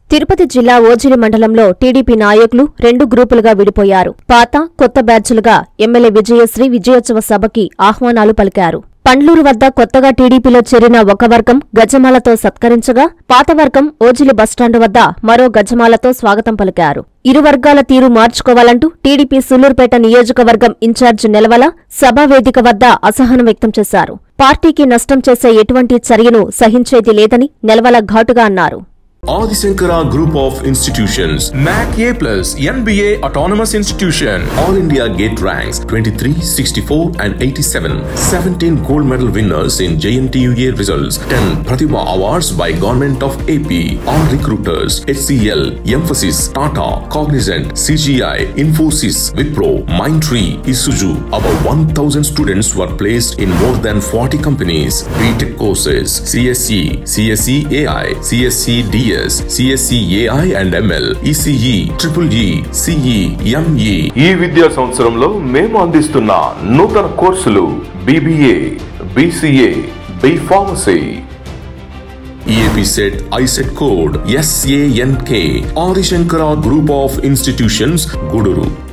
తిరుపతి జిల్లా ఓజిలి మండలంలో టీడీపీ నాయకులు రెండు గ్రూపులుగా విడిపోయారు. పాత, కొత్త బ్యాచ్లుగా ఎమ్మెల్యే విజయశ్రీ విజయోత్సవ సభకి ఆహ్వానాలు పలికారు. పండ్లూరు వద్ద కొత్తగా టీడీపీలో చేరిన ఒక వర్గం గజమాలతో సత్కరించగా, పాత వర్గం ఓజిలి బస్టాండు వద్ద మరో గజమాలతో స్వాగతం పలికారు. ఇరు వర్గాల తీరు మార్చుకోవాలంటూ టీడీపీ సూళ్లూరుపేట నియోజకవర్గం ఇన్ఛార్జ్ నెలవల సభావేదిక వద్ద అసహనం వ్యక్తం చేశారు. పార్టీకి నష్టం చేసే ఎటువంటి చర్యను సహించేది లేదని నెలవల ఘాటుగా అన్నారు. Adi Shankara Group of Institutions, NAC A+, NBA Autonomous Institution, All India Gate ranks 23, 64 and 87, 17 gold medal winners in JNTUA results, 10 Pratibha Awards by Government of AP, all recruiters, HCL, Emphasis, Tata, Cognizant, CGI, Infosys, Wipro, Mindtree, Isuzu. About 1,000 students were placed in more than 40 companies. BTech courses, CSE, CSE AI, CSE DS, CSE AI and ML, ECE, EEE, CE, ME. ఈ విద్యా సంవత్సరంలో మేము అందిస్తున్న నూతన కోర్సులు BBA, BCA, B Pharmacy. EAP set ISET code SANK. Adi Shankara Group of Institutions, Guduru.